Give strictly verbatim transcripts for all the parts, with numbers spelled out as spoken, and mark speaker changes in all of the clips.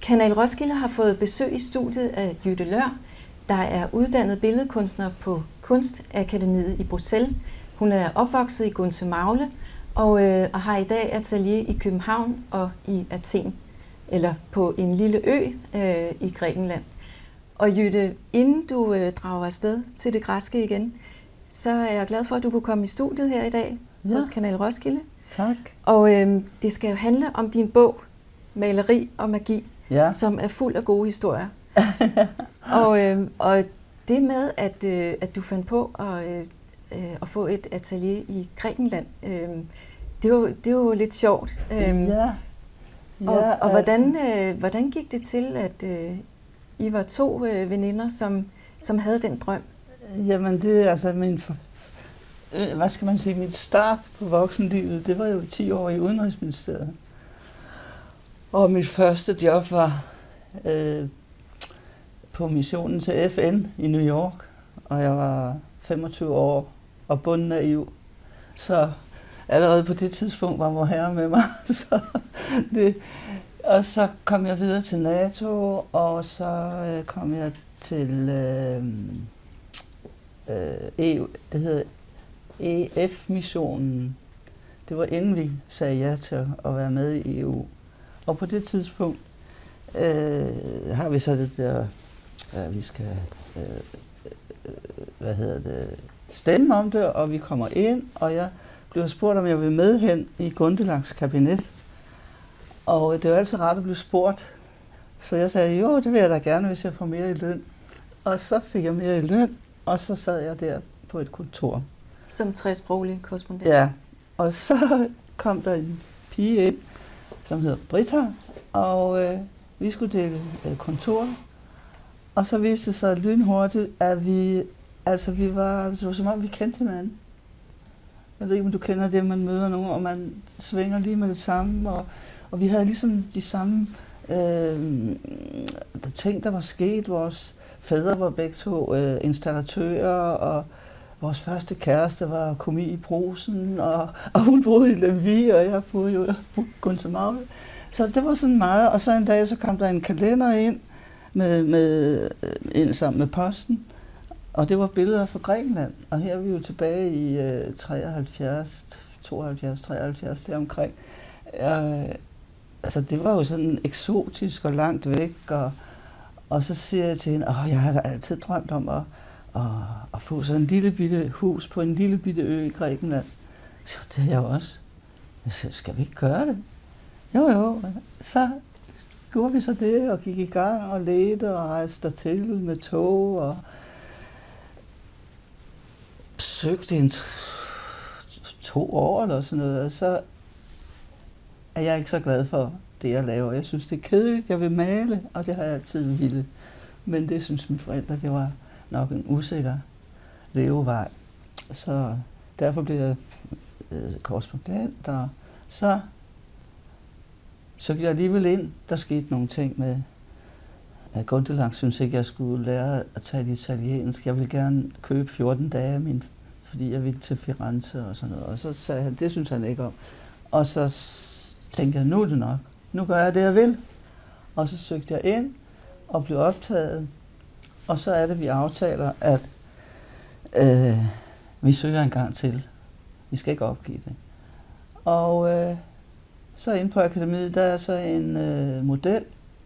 Speaker 1: Kanal Roskilde har fået besøg i studiet af Jytte Lør, der er uddannet billedkunstner på Kunstakademiet i Bruxelles. Hun er opvokset i Gundsø-Magle og, øh, og har i dag atelier i København og i Athen, eller på en lille ø øh, i Grækenland. Og Jytte, inden du øh, drager afsted til det græske igen, så er jeg glad for, at du kunne komme i studiet her i dag ja. hos Kanal Roskilde.
Speaker 2: Tak.
Speaker 1: Og øh, det skal jo handle om din bog, Maleri og Magi, ja. som er fuld af gode historier. og, øh, og det med, at, øh, at du fandt på at, øh, at få et atelier i Grækenland, øh, det, var, det var jo lidt sjovt. Øh,
Speaker 2: ja. Ja,
Speaker 1: og og
Speaker 2: altså.
Speaker 1: hvordan, øh, hvordan gik det til, at øh, I var to øh, veninder, som, som havde den drøm?
Speaker 2: Jamen det er altså min, øh, hvad skal man sige, mit start på voksenlivet, det var jo ti år i Udenrigsministeriet. Og mit første job var øh, på missionen til F N i New York, og jeg var femogtyve år og bundnaiv. Så allerede på det tidspunkt var vor herre med mig. så det, og så kom jeg videre til NATO, og så øh, kom jeg til øh, øh, E U, det hedder E F-missionen. Det var inden vi sagde ja til at være med i E U. Og på det tidspunkt øh, har vi så det der, at vi skal øh, øh, hvad hedder det, stemme om det, og vi kommer ind, og jeg blev spurgt, om jeg vil med hen i Gundelangs kabinet. Og det var altid rart at blive spurgt. Så jeg sagde, jo, det vil jeg da gerne, hvis jeg får mere i løn. Og så fik jeg mere i løn, og så sad jeg der på et kontor.
Speaker 1: Som tresproglig korrespondent?
Speaker 2: Ja, og så kom der en pige ind, som hedder Britta, og øh, vi skulle dele øh, kontor. Og så viste det sig lynhurtigt, at vi, altså vi var, det var som om vi kendte hinanden. Jeg ved ikke, om du kender det, man møder nogen, og man svinger lige med det samme. Og, og vi havde ligesom de samme øh, ting, der var sket. Vores fædre var begge to øh, installatører, og vores første kæreste var komi i Brugsen, og, og hun boede i Lemvig, og jeg boede jo i Gundsø-Magle. Så det var sådan meget, og så en dag så kom der en kalender ind, med, med, ind sammen med posten, og det var billeder fra Grækenland. Og her er vi jo tilbage i øh, treoghalvfjerds, tooghalvfjerds, treoghalvfjerds deromkring. Øh, altså det var jo sådan eksotisk og langt væk, og, og så siger jeg til hende, åh, jeg har altid drømt om at Og, og få sådan en lille bitte hus på en lille bitte ø i Grækenland. Så det er jeg også. Jeg siger, skal vi ikke gøre det? Jo, jo. Så gjorde vi så det, og gik i gang og ledte og rejste dertil med tog og søgte en to år eller sådan noget. Og så er jeg ikke så glad for det, jeg laver. Jeg synes, det er kedeligt. Jeg vil male, og det har jeg altid ville. Men det synes mine forældre, det var nok en usikker levevej. Så derfor blev jeg øh, korrespondent, og så søgte jeg alligevel ind. Der skete nogle ting med, at Gundelang synes ikke, jeg skulle lære at tale italiensk. Jeg ville gerne købe fjorten dage af min, fordi jeg ville til Firenze og sådan noget. Og så sagde han, det synes han ikke om. Og så tænkte jeg, nu er det nok. Nu gør jeg det, jeg vil. Og så søgte jeg ind og blev optaget. Og så er det, vi aftaler, at øh, vi søger en gang til. Vi skal ikke opgive det. Og øh, så inde på akademiet, der er så en øh, model,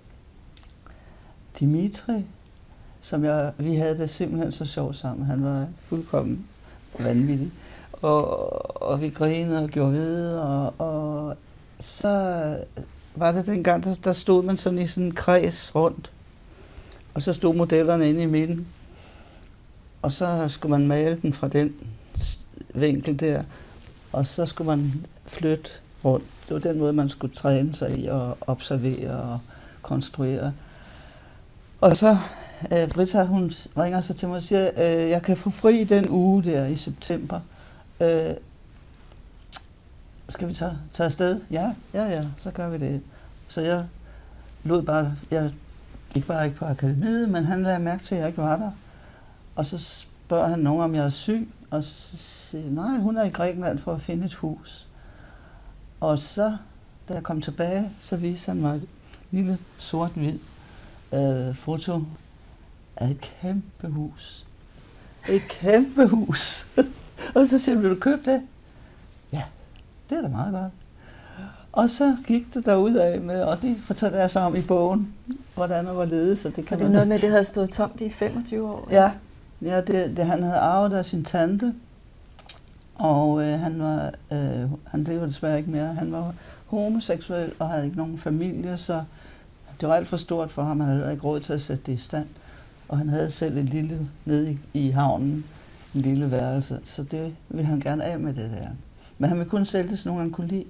Speaker 2: Dimitri, som jeg, vi havde det simpelthen så sjovt sammen. Han var fuldkommen vanvittig. Og, og vi grinede og gjorde ved, og, og så var det dengang, der, der stod man sådan i sådan en kreds rundt. Og så stod modellerne inde i midten, og så skulle man male den fra den vinkel der, og så skulle man flytte rundt. Det var den måde, man skulle træne sig i og observere og konstruere. Og så, øh, Britta, hun ringer så til mig og siger, øh, jeg kan få fri den uge der i september. Øh, skal vi tage, tage afsted? Ja, ja, ja, så gør vi det. Så jeg lod bare, jeg gik bare ikke på akademiet, men han lagde mærke til, at jeg ikke var der. Og så spørger han nogen, om jeg er syg, og så siger nej, hun er i Grækenland for at finde et hus. Og så, da jeg kom tilbage, så viste han mig lille sort-hvid øh, foto af et kæmpe hus. Et kæmpe hus. Og så siger du, vil du købe det? Ja, det er da meget godt. Og så gik det derudad med, og det fortæller jeg så om i bogen, hvordan og hvorledes. Så det kan
Speaker 1: og det er noget med, at det havde stået tomt i femogtyve år?
Speaker 2: Ja, ja det, det, han havde arvet af sin tante, og øh, han var, øh, han lever desværre ikke mere. Han var homoseksuel og havde ikke nogen familie, så det var alt for stort for ham. Han havde ikke råd til at sætte det i stand. Og han havde selv et lille nede i, i havnen, en lille værelse, så det ville han gerne af med det der. Men han ville kun sælge det, så nogen han kunne lide.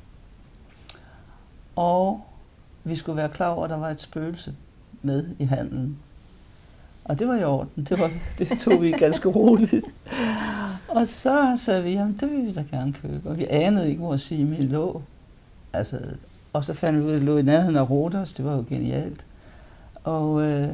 Speaker 2: Og vi skulle være klar over, at der var et spøgelse med i handelen. Og det var i orden. Det, var, det tog vi ganske roligt. Og så sagde vi, jamen det vil vi da gerne købe. Og vi anede ikke, hvor Simi lå. Altså, og så fandt vi ud af, at det lå i nærheden af Rhodos. Det var jo genialt. Og øh,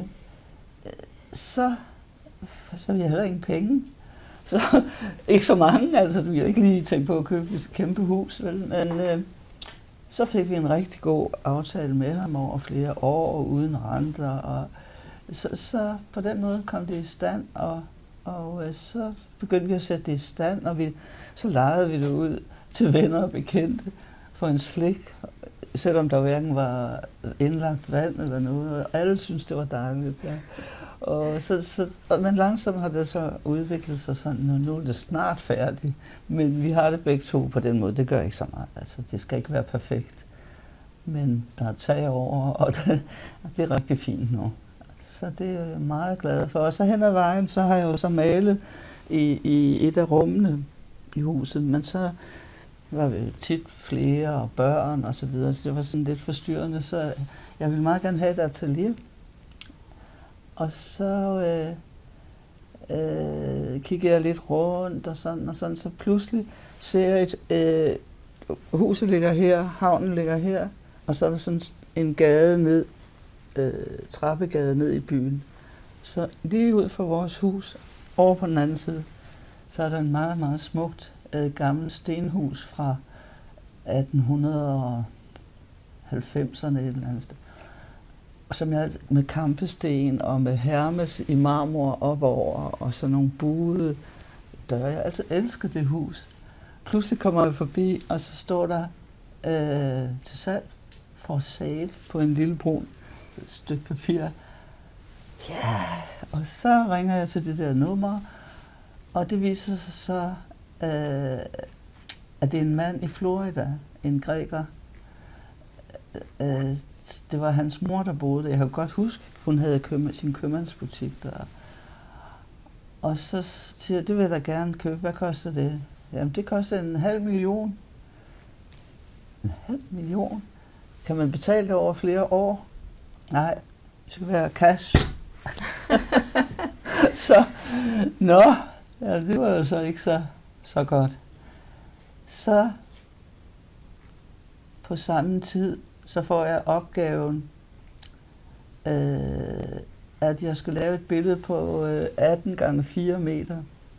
Speaker 2: så, så vi havde heller ingen penge. Så ikke så mange, altså vi har ikke lige tænkt på at købe et kæmpe hus, vel? Men øh, så fik vi en rigtig god aftale med ham over flere år uden renter, og så, så på den måde kom det i stand, og, og øh, så begyndte vi at sætte det i stand, og vi, så lejede vi det ud til venner og bekendte for en slik, selvom der hverken var indlagt vand eller noget, og alle syntes, det var dejligt. Ja. Og så, så, men langsomt har det så udviklet sig sådan, nu, nu er det snart færdigt, men vi har det begge to på den måde, det gør ikke så meget, altså det skal ikke være perfekt, men der er tag over, og det, det er rigtig fint nu, så det er jeg meget glad for. Og så hen ad vejen, så har jeg jo så malet i, i et af rummene i huset, men så var vi tit flere og børn og så videre, så det var sådan lidt forstyrrende, så jeg ville meget gerne have et atelier. Og så øh, øh, kiggede jeg lidt rundt og sådan, og sådan, så pludselig ser jeg et, øh, huset ligger her, havnen ligger her, og så er der sådan en gade ned, øh, trappegade ned i byen. Så lige ud for vores hus, over på den anden side, så er der en meget, meget smukt øh, gammelt stenhus fra atten halvfemserne et eller andet sted. Som jeg med kampesten og med Hermes i marmor opover og sådan nogle buede døre. Jeg har altid elsket det hus. Pludselig kommer vi forbi, og så står der øh, til salg for sale på en lille brun stykke papir. Ja, og så ringer jeg til det der nummer, og det viser sig så, øh, at det er en mand i Florida, en græker. Øh, Det var hans mor, der boede der. Jeg kan godt huske, hun havde køb- sin købmandsbutik der. Og så siger jeg, det vil jeg da gerne købe. Hvad koster det? Jamen, det koster en halv million. En halv million? Kan man betale det over flere år? Nej, det skal være cash. så, nå, ja, det var jo så ikke så, så godt. Så på samme tid, så får jeg opgaven, øh, at jeg skal lave et billede på øh, atten gange fire meter.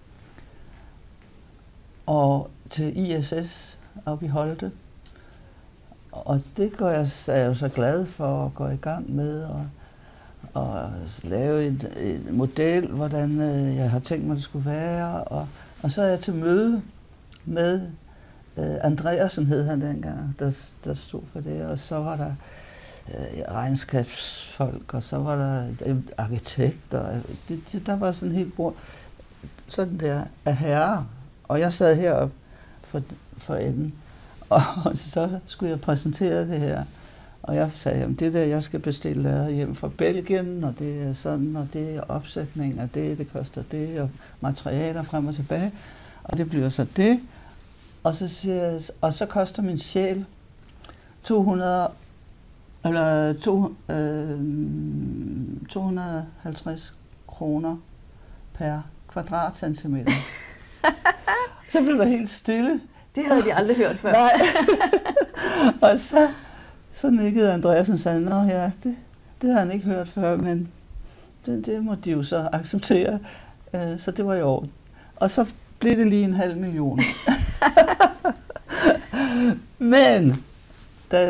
Speaker 2: Og til I S S oppe i Holte. Og det går jeg, er jeg jo så glad for at gå i gang med. Og, og lave en, en model, hvordan øh, jeg har tænkt mig, det skulle være. Og, og så er jeg til møde med Uh, Andreasen hed han dengang, der, der stod for det, og så var der uh, regnskabsfolk, og så var der uh, arkitekter. Det, det, der var sådan helt bord, sådan der af herrer, og jeg sad heroppe for, for enden, og så skulle jeg præsentere det her, og jeg sagde, jamen det der, jeg skal bestille lader hjem fra Belgien, og det er sådan, og det er opsætning, og det, det koster det, og materialer frem og tilbage, og det bliver så det. Og så, siger jeg, og så koster min sjæl to hundrede, eller to, øh, to hundrede og halvtreds kroner per kvadratcentimeter. Så blev der helt stille.
Speaker 1: Det havde de aldrig hørt før.
Speaker 2: Nej. Og så, så nikkede Andreasen og sagde, nå ja, det, det havde han ikke hørt før, men det, det må de jo så acceptere. Så det var i orden. Og så blev det lige en halv million. Men da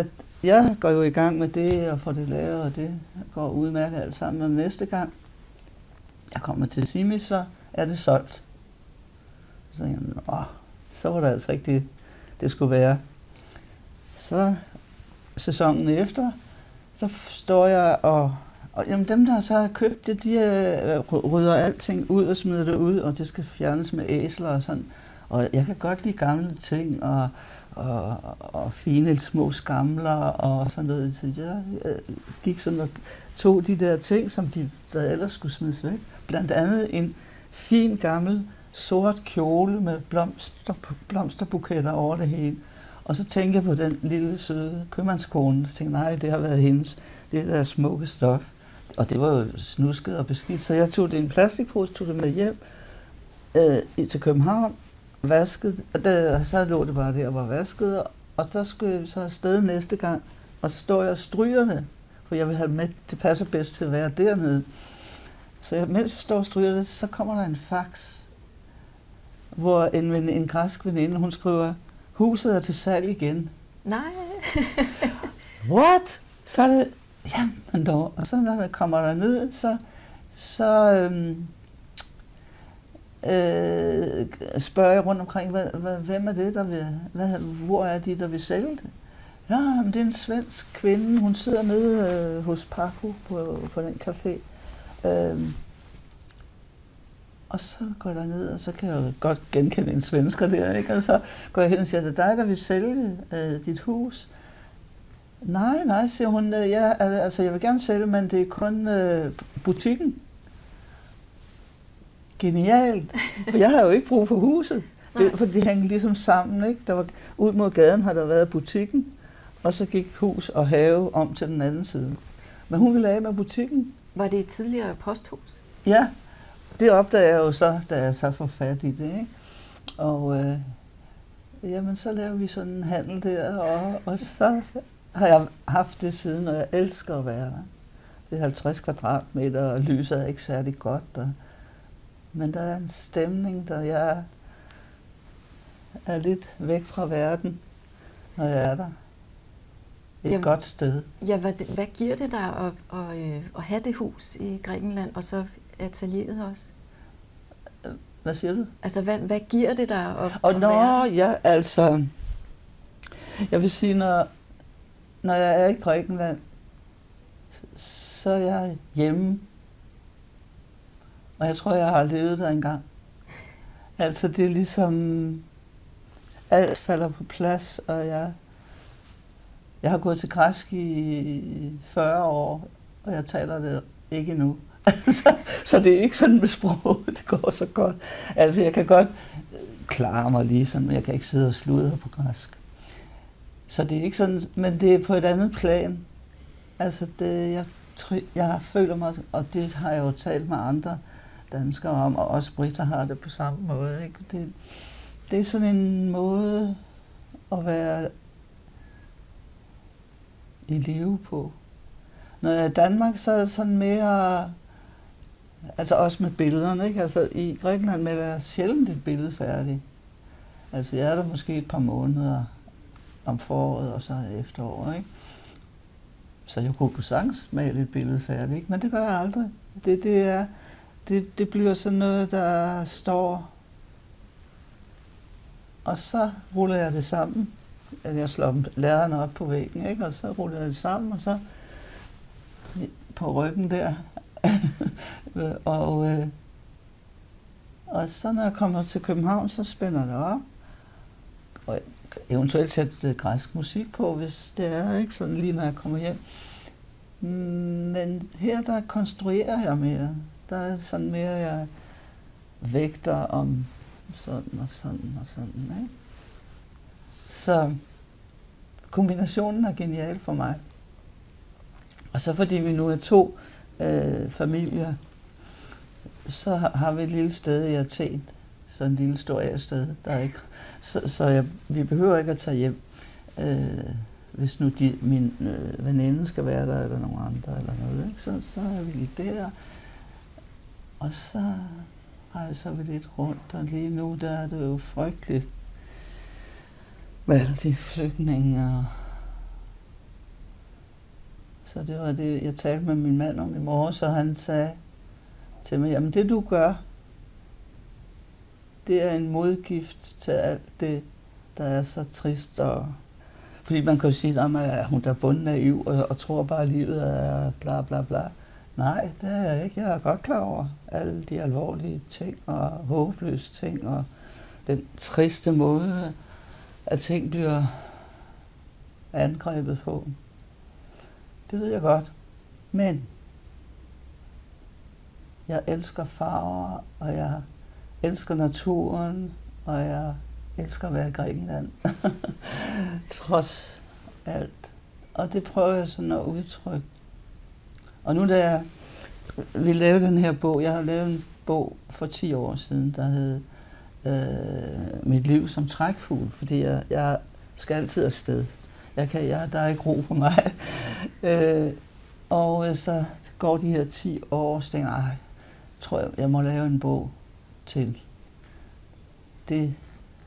Speaker 2: jeg går jo i gang med det og får det lavet, og det går udmærket alt sammen. Og næste gang jeg kommer til Simis, så er det solgt. Så tænker jeg, åh, så var det altså ikke det, det skulle være. Så sæsonen efter, så står jeg og, og jamen dem, der så har købt det, de uh, rydder alting ud og smider det ud, og det skal fjernes med æsler og sådan. Og jeg kan godt lide gamle ting, og, og, og fine små skamler og sådan noget. Så jeg gik sådan og tog de der ting, som de der ellers skulle smides væk. Blandt andet en fin gammel sort kjole med blomster, blomsterbuketter over det hele. Og så tænkte jeg på den lille søde købmandskone, og tænkte, nej, det har været hendes, det der smukke stof. Og det var jo snusket og beskidt, så jeg tog det i en plastikpose, tog det med hjem øh, til København, vaskede, og der, så lå det bare der og var vasket, og så skulle jeg så afsted næste gang, og så står jeg og stryger det, for jeg vil have det med, det passer bedst til at være dernede. Så jeg, mens jeg står og stryger det, så kommer der en fax, hvor en, en græsk veninde, hun skriver, huset er til salg igen.
Speaker 1: Nej.
Speaker 2: What? Så er det, jamen dog. Og så når man kommer der ned, så, så øhm, øh, spørger jeg rundt omkring, hvad, hvad, hvem er det, der vil, hvad, hvor er de, der vil sælge det? Ja, men det er en svensk kvinde, hun sidder nede øh, hos Paco på, på den café. Øhm, Og så går jeg derned, og så kan jeg jo godt genkende en svensker der, ikke? Og så går jeg hen og siger, det er dig, der vil sælge øh, dit hus? Nej, nej, siger hun, ja, altså jeg vil gerne sælge, men det er kun øh, butikken. Genialt, for jeg har jo ikke brug for huset, det, for de hænger ligesom sammen, ikke? Der var, ud mod gaden har der været butikken, og så gik hus og have om til den anden side. Men hun ville af med butikken.
Speaker 1: Var det et tidligere posthus?
Speaker 2: Ja. Det opdager jeg jo så, da jeg så får fat i det, ikke? Og øh, jamen, så laver vi sådan en handel der, og, og så har jeg haft det siden, og jeg elsker at være der. Det er halvtreds kvadratmeter, og lyset er ikke særlig godt, og, men der er en stemning, der jeg er lidt væk fra verden, når jeg er der. Et jamen, godt sted.
Speaker 1: Ja, hvad, hvad giver det dig at, at, at have det hus i Grækenland, og så atelieret også?
Speaker 2: Hvad siger du?
Speaker 1: Altså, hvad, hvad giver det dig at,
Speaker 2: og
Speaker 1: at
Speaker 2: når
Speaker 1: være?
Speaker 2: jeg altså, jeg vil sige, når, når jeg er i Grækenland, så er jeg hjemme. Og jeg tror, jeg har levet der engang. Altså, det er ligesom, alt falder på plads, og jeg, jeg har gået til græsk i fyrre år, og jeg taler det ikke endnu. så, så det er ikke sådan med sprog, det går så godt. Altså, jeg kan godt klare mig lige sådan, men jeg kan ikke sidde og sludre på græsk. Så det er ikke sådan, men det er på et andet plan. Altså, det, jeg, jeg føler mig, og det har jeg jo talt med andre danskere om, og også Britta har det på samme måde. Ikke? Det, det er sådan en måde at være i live på. Når jeg er i Danmark, så er det sådan mere, altså også med billederne, ikke? Altså i Grækenland maler jeg sjældent et billede færdigt. Altså jeg er der måske et par måneder om foråret og så efteråret, ikke? Så jeg kunne sagtens male et billede færdigt, ikke? Men det gør jeg aldrig. Det, det, er, det, det bliver sådan noget, der står, og så ruller jeg det sammen. Jeg slår lærerne op på væggen, ikke? Og så ruller jeg det sammen, og så på ryggen der. og, øh, og så når jeg kommer til København, så spænder det op. Og eventuelt sætte græsk musik på, hvis det er, ikke? Sådan lige når jeg kommer hjem. Men her der konstruerer jeg mere. Der er sådan mere, jeg vægter om sådan og sådan og sådan, ikke? Så kombinationen er genial for mig. Og så fordi vi nu er to øh, familier, så har, har vi et lille sted i Athen, sådan en lille stor sted, der er ikke, så, så jeg, vi behøver ikke at tage hjem, øh, hvis nu de, min øh, veninde skal være der, eller nogen andre, eller noget, ikke? Så, så er vi lige der, og så rejser vi lidt rundt, og lige nu der er det jo frygteligt, hvad er det, flygtninge og Så det var det, jeg talte med min mand om i morges, og han sagde til mig, jamen det du gør, det er en modgift til alt det, der er så trist. Og fordi man kan jo sige, at hun er bundnaiv og, og tror bare, at livet er bla bla bla. Nej, det er jeg ikke. Jeg er godt klar over alle de alvorlige ting og håbløse ting og den triste måde, at ting bliver angrebet på. Det ved jeg godt. Men jeg elsker farver, og jeg elsker naturen, og jeg elsker at være i Grækenland. Trods alt. Og det prøver jeg sådan at udtrykke. Og nu da jeg vil lave den her bog, jeg har lavet en bog for ti år siden, der hed øh, Mit liv som trækfugl, fordi jeg, jeg skal altid afsted. Jeg kan, jeg, der er ikke ro på mig. øh, og så går de her ti år, og så tænker jeg, jeg tror, jeg, jeg må lave en bog til. Det.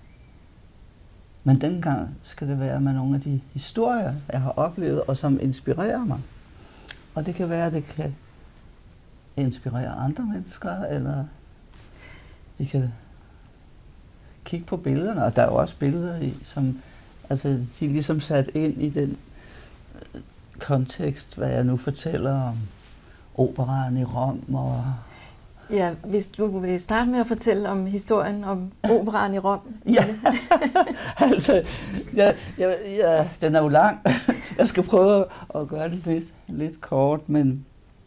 Speaker 2: Men dengang skal det være med nogle af de historier, jeg har oplevet, og som inspirerer mig. Og det kan være, at det kan inspirere andre mennesker, eller de kan kigge på billederne, og der er jo også billeder i, som altså, de er ligesom sat ind i den kontekst, hvad jeg nu fortæller om operaen i Rom. Og
Speaker 1: ja, hvis du vil starte med at fortælle om historien om operaen i Rom.
Speaker 2: Ja, altså, ja, ja, ja, den er jo lang. Jeg skal prøve at gøre det lidt, lidt kort, men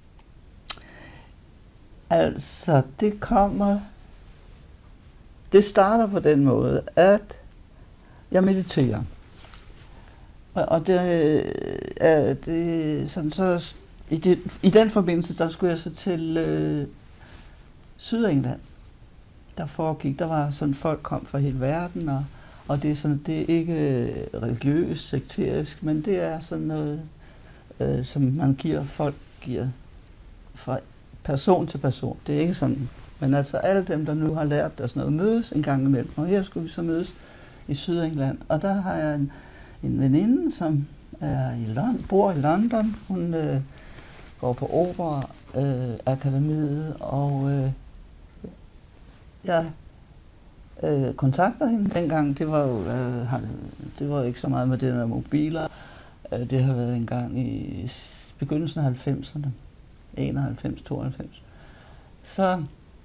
Speaker 2: altså, det kommer, det starter på den måde, at jeg mediterer. Og, og det er det, sådan så, i, det, i den forbindelse, der skulle jeg så til øh, Sydengland. Der foregik, der var sådan, folk kom fra hele verden, og, og det er sådan, det er ikke religiøst, sekterisk, men det er sådan noget, øh, som man giver, folk giver fra person til person. Det er ikke sådan, men altså alle dem, der nu har lært der sådan noget, mødes en gang imellem, og her skulle vi så mødes i Sydengland, og der har jeg en, en veninde, som er i London, bor i London. Hun øh, går på Opera-akademiet, øh, og øh, jeg øh, kontakter hende dengang. Det var jo øh, det var ikke så meget med det der mobiler. Øh, det har været en gang i begyndelsen af halvfemserne, enoghalvfems, tooghalvfems. Så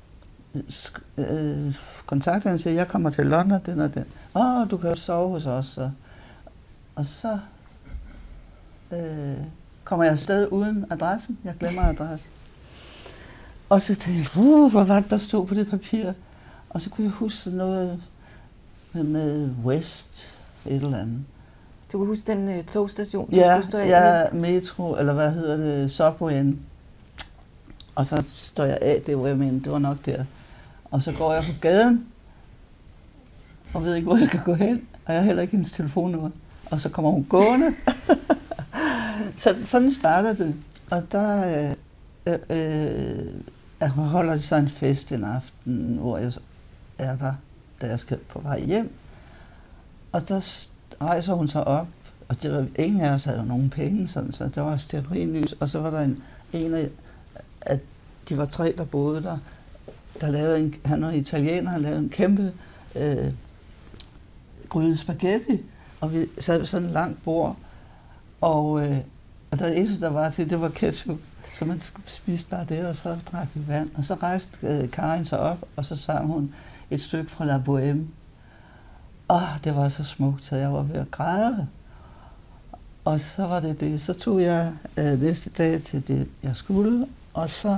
Speaker 2: øh, kontakter hende og siger, jeg kommer til London, den og den. Åh, oh, du kan jo sove hos os. Og, og så øh, kommer jeg afsted uden adressen. Jeg glemmer adressen. Og så tænkte jeg, uh, hvor var det, der stod på det papir? Og så kunne jeg huske noget med, med West, et eller andet.
Speaker 1: Du kan huske den uh, togstation, du
Speaker 2: ja,
Speaker 1: skulle stå af
Speaker 2: ja, metro, eller hvad hedder det, Subwayen. Og så står jeg af, det var jeg mener, det var nok der. Og så går jeg på gaden, og ved ikke, hvor jeg skal gå hen. Og jeg har heller ikke hendes telefonnummer. Og så kommer hun gående. Så sådan starter det. Og der øh, øh, holder de så en fest en aften, hvor jeg er der, da jeg skal på vej hjem. Og der rejser hun sig op, og det var, ingen af os havde nogen penge, sådan, så der var stearinlys, og så var der en, en af, at de var tre, der boede der, der lavede en, han var italiener, han lavede en kæmpe øh, gryde spaghetti, og vi sad ved sådan et langt bord, og, øh, og der eneste, der var til, det var ketchup, så man spiste bare det, og så drak vi vand, og så rejste øh, Karin sig op, og så sang hun et stykke fra La Bohème. Åh, det var så smukt, så jeg var ved at græde. Og så var det det. Så tog jeg øh, næste dag til det, jeg skulle, og så...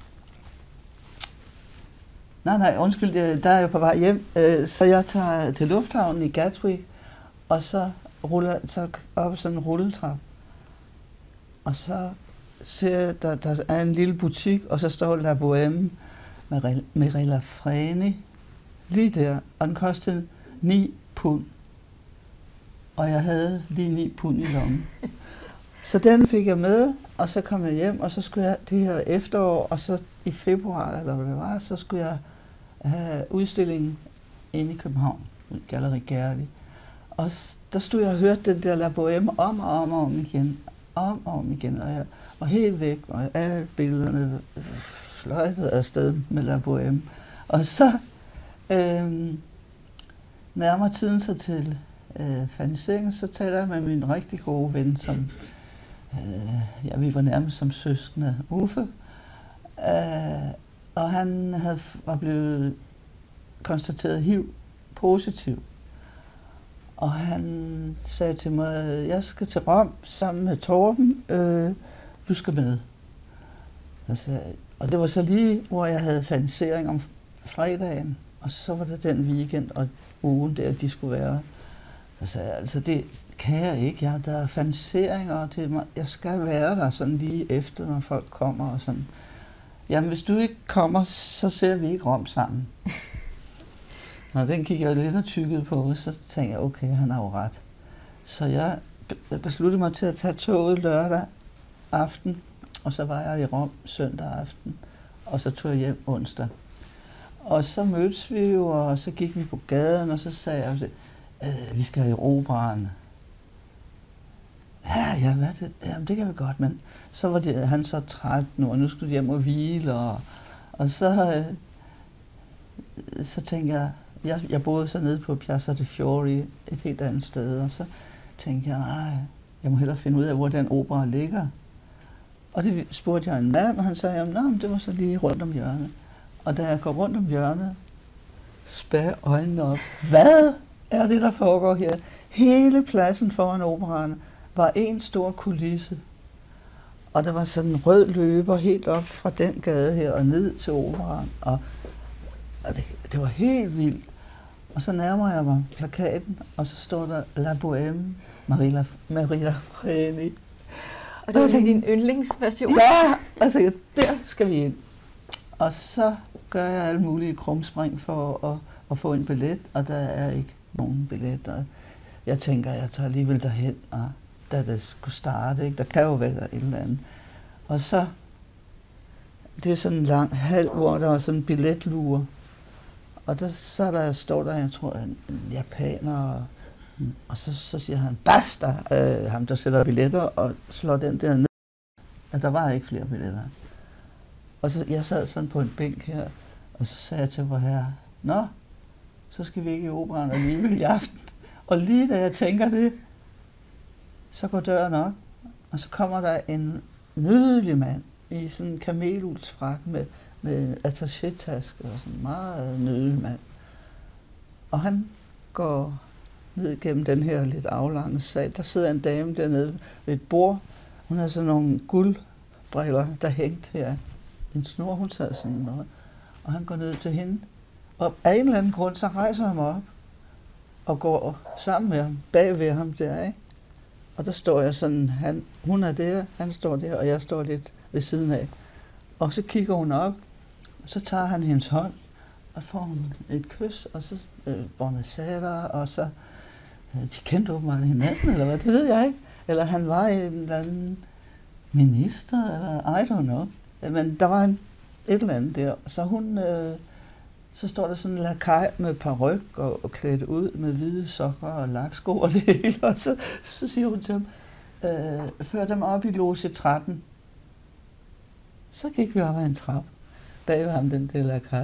Speaker 2: Nej, nej, undskyld, der er jeg på vej hjem. Øh, så jeg tager til lufthavnen i Gatwick, og så ruller så op sådan en rulletrap. Og så ser jeg, der, der er en lille butik, og så står La Bohème med Mirella Freni lige der, og den kostede ni pund. Og jeg havde lige ni pund i lommen. Så den fik jeg med, og så kom jeg hjem, og så skulle jeg det her efterår, og så i februar, eller hvad det var, så skulle jeg have udstillingen inde i København, Galleri Gerli. Og der stod jeg og hørte den der La Bohème om og om og om igen. om og om igen, og jeg var helt væk, og alle billederne fløjtede afsted med La Bohème. Og så øh, nærmer tiden sig til øh, faniseringen, så taler jeg med min rigtig gode ven, som øh, ja, vi var nærmest som søskende, Uffe. Øh, og han havde, var blevet konstateret H I V-positiv. Og han sagde til mig, jeg skal til Rom sammen med Torben, øh, du skal med. Sagde, og det var så lige, hvor jeg havde fanisering om fredagen, og så var det den weekend og ugen der, de skulle være. Jeg sagde, altså det kan jeg ikke, jeg, der er fanisering, og det, jeg skal være der sådan lige efter, når folk kommer og sådan. Jamen hvis du ikke kommer, så ser vi ikke Rom sammen. Og den gik jeg lidt og tykkede på, så tænkte jeg, okay, han har jo ret. Så jeg besluttede mig til at tage toget lørdag aften, og så var jeg i Rom søndag aften, og så tog jeg hjem onsdag. Og så mødtes vi jo, og så gik vi på gaden, og så sagde jeg, øh, vi skal i operaen. Ja, ja, hvad det? Jamen, det kan vi godt, men så var det, han så træt nu, og nu skulle de hjem og hvile, og, og så, øh, så tænkte jeg, jeg, jeg boede så nede på Piazza de Fiori, et helt andet sted, og så tænkte jeg, nej, jeg må hellere finde ud af, hvor den opera ligger. Og det spurgte jeg en mand, og han sagde, nej, men det var så lige rundt om hjørnet. Og da jeg går rundt om hjørnet, spærrer øjnene op. Hvad er det, der foregår her? Hele pladsen foran operaen var en stor kulisse. Og der var sådan en rød løber helt op fra den gade her og ned til operaen. Og, og det, det var helt vildt. Og så nærmer jeg mig plakaten, og så står der La Bohème, Maria, Maria Freni.
Speaker 1: Og det var så din yndlingsversion?
Speaker 2: Ja, og så der skal vi ind. Og så gør jeg alle mulige krumspring for at, at få en billet, og der er ikke nogen billetter. Jeg tænker, jeg tager alligevel derhen, og da det skulle starte, ikke? Der kan jo være et eller andet. Og så, det er sådan en lang hal, hvor der er sådan en billetlure. Og der, så der, står der, jeg tror, en, en japaner, og, og så, så siger han, basta, øh, ham der sætter billetter, og slår den der ned. Og der var ikke flere billetter. Og så, jeg sad sådan på en bænk her, og så sagde jeg til vor herre, nå, så skal vi ikke i operaen alligevel i aften. Og lige da jeg tænker det, så går døren op, og så kommer der en nydelig mand i sådan en kameluldsfrak med, med attaché-taske og sådan en meget nydelig mand. Og han går ned gennem den her lidt aflange sal. Der sidder en dame dernede ved et bord. Hun har sådan nogle guldbriller, der hængt her. En snor, hun sad sådan noget. Og han går ned til hende. Og af en eller anden grund, så rejser han op og går sammen med ham, bag ved ham der, ikke? Og der står jeg sådan, han, hun er der, han står der, og jeg står lidt ved siden af. Og så kigger hun op, og så tager han hendes hånd, og får hun et kys, og så øh, bornasater, og så, øh, de kendte åbenbart hinanden, eller hvad, det ved jeg ikke. Eller han var en eller anden minister, eller I don't know. Men der var en, et eller andet der, så hun, øh, så står der sådan en lakaj med paryk og, og klædt ud med hvide sokker og laksko og det hele, og så, så siger hun til ham, øh, før dem op i loge tretten. Så gik vi op ad en trap, bag ved ham den der lakaj.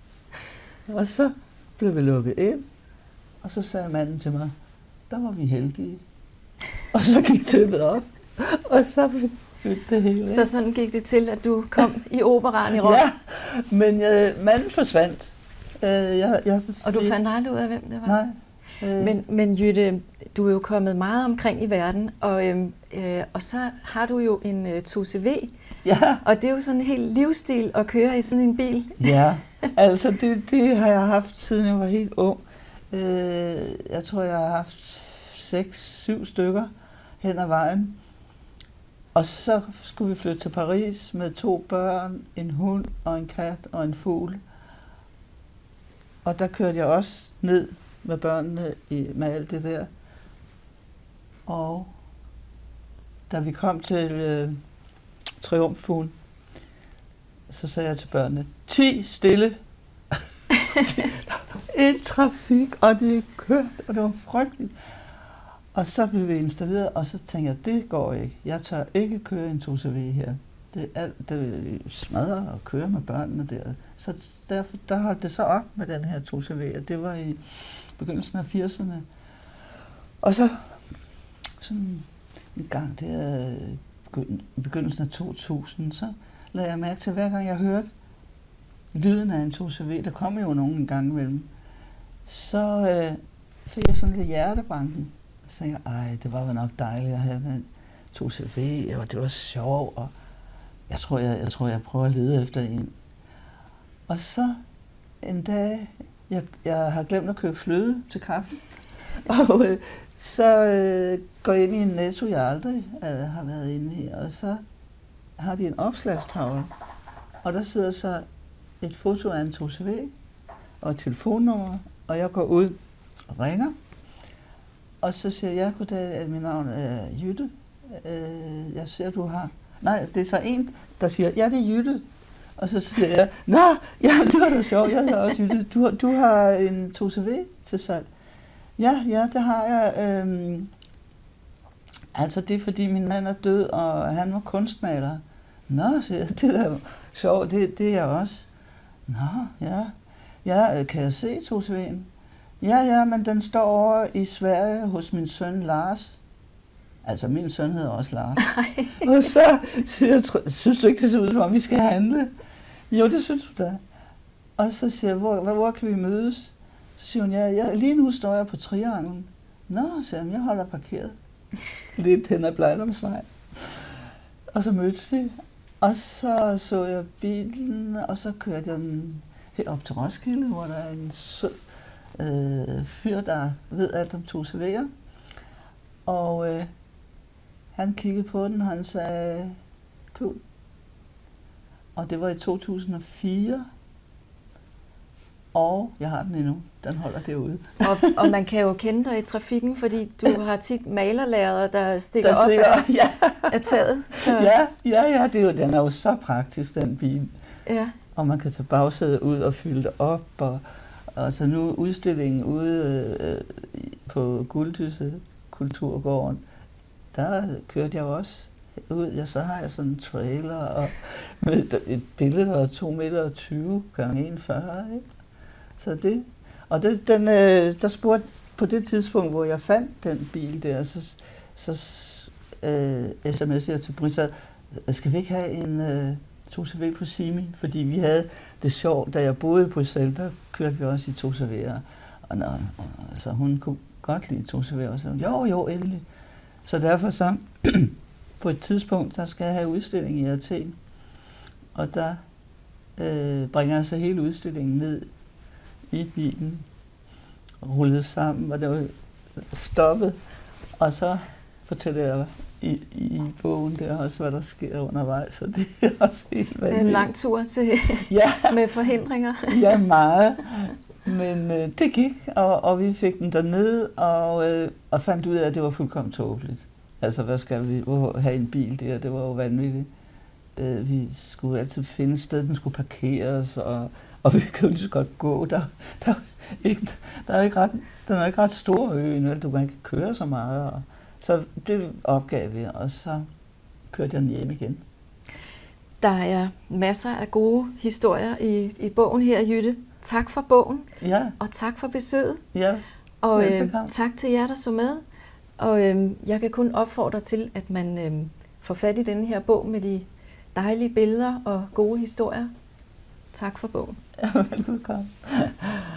Speaker 2: Og så blev vi lukket ind, og så sagde manden til mig, der var vi heldige. Og så gik tøbet op, og så fik det hele.
Speaker 1: Så sådan gik det til, at du kom i operaen i Rom?
Speaker 2: Ja, men øh, manden forsvandt. Øh, jeg, jeg,
Speaker 1: og du fandt aldrig ud af, hvem det var?
Speaker 2: Nej. Øh.
Speaker 1: Men, men Jytte, du er jo kommet meget omkring i verden, og, øh, øh, og så har du jo en øh, T C V,
Speaker 2: ja.
Speaker 1: Og det er jo sådan en helt livsstil at køre i sådan en bil.
Speaker 2: Ja, altså det, det har jeg haft, siden jeg var helt ung. Øh, jeg tror, jeg har haft seks, syv stykker hen ad vejen. Og så skulle vi flytte til Paris med to børn, en hund og en kat og en fugl. Og der kørte jeg også ned med børnene i, med alt det der. Og da vi kom til øh, Triumfbuen, så sagde jeg til børnene, ti stille. En trafik, og det er kørt, og det var frygteligt. Og så blev vi installeret, og så tænkte jeg, det går ikke. Jeg tør ikke køre en to C V her. Det er det smadrer og køre med børnene der. Så derfor, der holdt det så op med den her to C V, og det var i begyndelsen af firserne. Og så sådan en gang der i begyndelsen af to tusind, så lagde jeg mærke til, hver gang jeg hørte lyden af en to C V, der kom jo nogen en gang imellem, så øh, fik jeg sådan lidt hjertebanken. Så tænkte jeg, ej, det var jo nok dejligt at have en to C V, og det var sjovt, og jeg tror, jeg, jeg tror, jeg prøver at lede efter en. Og så en dag, jeg, jeg har glemt at købe fløde til kaffe, og øh, så øh, går jeg ind i en Netto, jeg aldrig øh, har været inde i, og så har de en opslagstavle, og der sidder så et foto af en to C V og et telefonnummer, og jeg går ud og ringer, og så siger jeg, goddag, at mit navn er Jytte. Øh, jeg ser, du har... Nej, det er så en, der siger, ja, det er Jytte. Og så siger jeg, nå, ja, det var da sjovt, jeg hedder også Jytte. Du, du har en to C V til salg. Ja, ja, det har jeg. Øhm, altså, det er fordi min mand er død, og han var kunstmaler. Nå, siger jeg, det er da sjovt, det, det er jeg også. Nå, ja. Ja, kan jeg se to C V'en? Ja, ja, men den står over i Sverige hos min søn Lars. Altså, min søn hedder også Lars. Og så siger jeg, synes du ikke, det ser ud som om, vi skal handle? Jo, det synes du da. Og så siger jeg, hvor, hvor kan vi mødes? Så siger hun, ja, jeg, lige nu står jeg på Trianglen. Nå, siger jeg, jeg holder parkeret. Lidt hen ad Blejdomsvej. Og så mødtes vi. Og så så jeg bilen, og så kørte jeg den herop til Roskilde, hvor der er en sød øh, fyr, der ved alt om to C V'er. Og øh, han kiggede på den, og han sagde, cool. Og det var i to tusind og fire, og jeg har den endnu. Den holder derude.
Speaker 1: og, og man kan jo kende dig i trafikken, fordi du har tit malerlærere, der stikker
Speaker 2: der
Speaker 1: op
Speaker 2: stikker,
Speaker 1: af,
Speaker 2: ja.
Speaker 1: af taget. Så.
Speaker 2: Ja, ja, ja, det er jo, den er jo så praktisk, den bil.
Speaker 1: Ja.
Speaker 2: Og man kan tage bagsædet ud og fylde det op. Og, og så nu udstillingen ude øh, på Gulddysse Kulturgården, der kørte jeg også ud. Ja, så har jeg sådan en trailer og med et billede, der var to meter tyve gange en fyrre. Ikke? Så det, og det, den, øh, der spurgte på det tidspunkt, hvor jeg fandt den bil der, så, så øh, sms'ede jeg til Britta, skal vi ikke have en øh, to C V på Simi? Fordi vi havde det sjovt, da jeg boede i Bruxelles, der kørte vi også i to C V'er. Og, og, og altså, hun kunne godt lide to C V'er også. Jo, jo, endelig. Så derfor så, på et tidspunkt, der skal jeg have udstilling i Athen. Og der øh, bringer jeg så hele udstillingen ned i bilen, og rullede sammen, og det var stoppet. Og så fortæller jeg i, i bogen der også, hvad der sker undervejs, så det er også helt vanvittigt.
Speaker 1: Det er en lang tur til
Speaker 2: ja.
Speaker 1: med forhindringer.
Speaker 2: Ja, meget. Men øh, det gik, og, og vi fik den dernede, og, øh, og fandt ud af, at det var fuldkommen tåbeligt. Altså, hvad skal vi have en bil der? Det var jo vanvittigt. Øh, vi skulle altid finde et sted, den skulle parkeres, og, og vi kunne lige så godt gå. Der, der, ikke, der er ikke ret, den er ikke ret stor øen, du kan ikke køre så meget. Og, så det opgav vi, og så kørte jeg den hjem igen.
Speaker 1: Der er masser af gode historier i, i bogen her, Jytte. Tak for bogen,
Speaker 2: ja.
Speaker 1: Og tak for besøget.
Speaker 2: Ja.
Speaker 1: Og øh, tak til jer, der så med. Og øh, jeg kan kun opfordre til, at man øh, får fat i denne her bog med de dejlige billeder og gode historier. Tak for bogen.
Speaker 2: Ja, velkommen.